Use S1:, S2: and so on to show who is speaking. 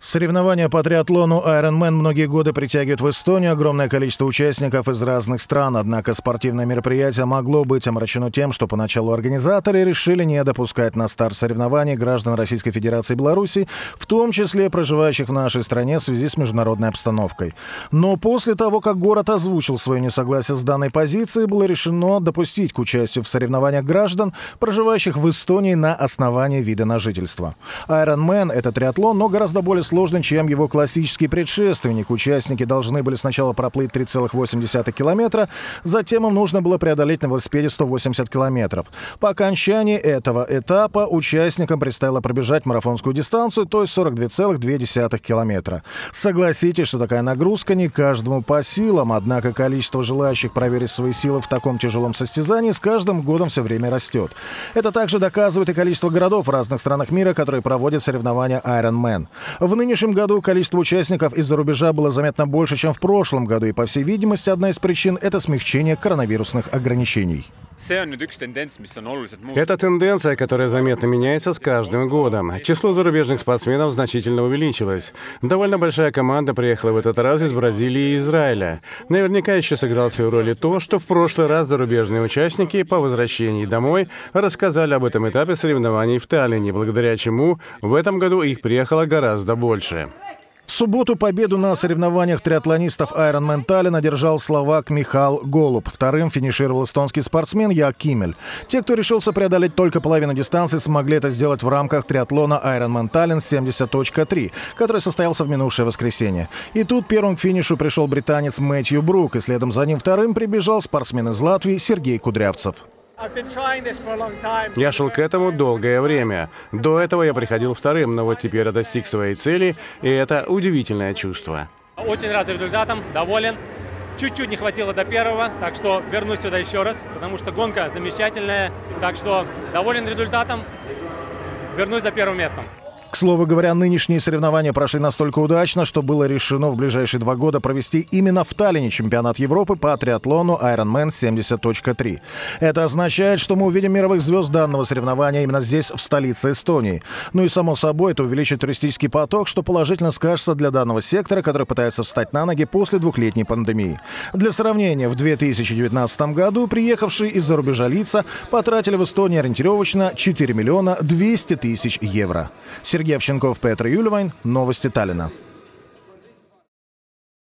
S1: Соревнования по триатлону Ironman многие годы притягивают в Эстонию огромное количество участников из разных стран. Однако спортивное мероприятие могло быть омрачено тем, что поначалу организаторы решили не допускать на старт соревнований граждан Российской Федерации и Беларуси, в том числе проживающих в нашей стране в связи с международной обстановкой. Но после того, как город озвучил свое несогласие с данной позицией, было решено допустить к участию в соревнованиях граждан, проживающих в Эстонии на основании вида на жительство. Ironman — это триатлон, но гораздо более сложный, чем его классический предшественник. Участники должны были сначала проплыть 3,8 километра, затем им нужно было преодолеть на велосипеде 180 километров. По окончании этого этапа участникам предстояло пробежать марафонскую дистанцию, то есть 42,2 километра. Согласитесь, что такая нагрузка не каждому по силам, однако количество желающих проверить свои силы в таком тяжелом состязании с каждым годом все время растет. Это также доказывает и количество городов в разных странах мира, которые проводят соревнования Ironman. В нынешнем году количество участников из-за рубежа было заметно больше, чем в прошлом году, и, по всей видимости, одна из причин – это смягчение коронавирусных ограничений.
S2: Это тенденция, которая заметно меняется с каждым годом. Число зарубежных спортсменов значительно увеличилось. Довольно большая команда приехала в этот раз из Бразилии и Израиля. Наверняка еще сыграл свою роль и то, что в прошлый раз зарубежные участники по возвращении домой рассказали об этом этапе соревнований в Таллине, благодаря чему в этом году их приехало гораздо больше.
S1: В субботу победу на соревнованиях триатлонистов Ironman Таллин одержал словак Михал Голуб. Вторым финишировал эстонский спортсмен Яак Киммель. Те, кто решился преодолеть только половину дистанции, смогли это сделать в рамках триатлона Ironman Таллин 70.3, который состоялся в минувшее воскресенье. И тут первым к финишу пришел британец Мэтью Брук, и следом за ним вторым прибежал спортсмен из Латвии Сергей Кудрявцев.
S2: Я шел к этому долгое время. До этого я приходил вторым, но вот теперь я достиг своей цели, и это удивительное чувство.
S3: Очень рад результатам, доволен. Чуть-чуть не хватило до первого, так что вернусь сюда еще раз, потому что гонка замечательная. Так что доволен результатом, вернусь за первым местом.
S1: К слову говоря, нынешние соревнования прошли настолько удачно, что было решено в ближайшие 2 года провести именно в Таллине чемпионат Европы по триатлону Ironman 70.3. Это означает, что мы увидим мировых звезд данного соревнования именно здесь, в столице Эстонии. Ну и, само собой, это увеличит туристический поток, что положительно скажется для данного сектора, который пытается встать на ноги после 2-летней пандемии. Для сравнения, в 2019 году приехавшие из-за рубежа лица потратили в Эстонии ориентировочно 4 200 000 евро. Сергей Овчинков, Петр Юлевайн. Новости Таллина.